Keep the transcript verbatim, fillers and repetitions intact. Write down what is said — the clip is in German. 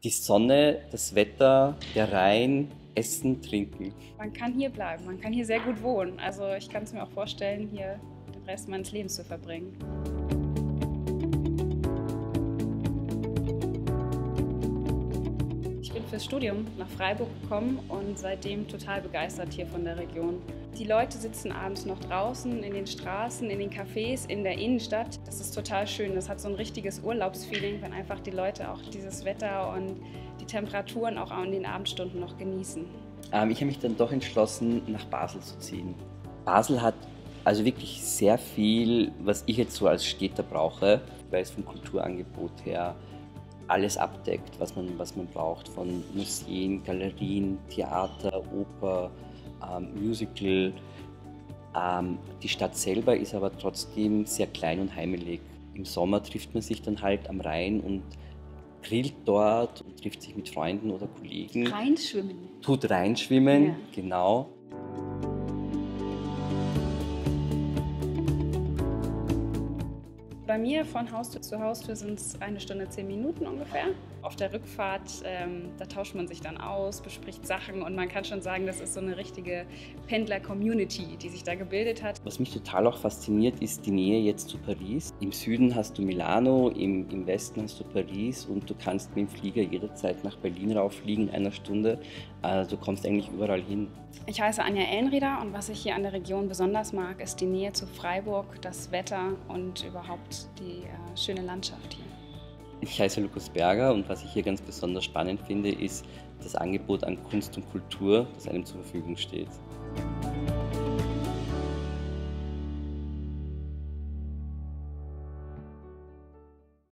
Die Sonne, das Wetter, der Rhein, Essen, Trinken. Man kann hier bleiben, man kann hier sehr gut wohnen. Also ich kann es mir auch vorstellen, hier den Rest meines Lebens zu verbringen. Ich bin fürs Studium nach Freiburg gekommen und seitdem total begeistert hier von der Region. Die Leute sitzen abends noch draußen in den Straßen, in den Cafés, in der Innenstadt. Das ist total schön. Das hat so ein richtiges Urlaubsfeeling, wenn einfach die Leute auch dieses Wetter und die Temperaturen auch in den Abendstunden noch genießen. Ähm, ich habe mich dann doch entschlossen, nach Basel zu ziehen. Basel hat also wirklich sehr viel, was ich jetzt so als Städter brauche, weil es vom Kulturangebot her alles abdeckt, was man, was man braucht, von Museen, Galerien, Theater, Oper, ähm, Musical. Ähm, die Stadt selber ist aber trotzdem sehr klein und heimelig. Im Sommer trifft man sich dann halt am Rhein und grillt dort und trifft sich mit Freunden oder Kollegen. Reinschwimmen. Tut reinschwimmen, Ja. genau. Bei mir von Haustür zu Haustür sind es eine Stunde, zehn Minuten ungefähr. Auf der Rückfahrt, ähm, da tauscht man sich dann aus, bespricht Sachen und man kann schon sagen, das ist so eine richtige Pendler-Community, die sich da gebildet hat. Was mich total auch fasziniert, ist die Nähe jetzt zu Paris. Im Süden hast du Milano, im, im Westen hast du Paris und du kannst mit dem Flieger jederzeit nach Berlin rauffliegen in einer Stunde. Also du kommst eigentlich überall hin. Ich heiße Anja Ellenrieder und was ich hier an der Region besonders mag, ist die Nähe zu Freiburg, das Wetter und überhaupt die äh, schöne Landschaft hier. Ich heiße Lukas Berger und was ich hier ganz besonders spannend finde, ist das Angebot an Kunst und Kultur, das einem zur Verfügung steht.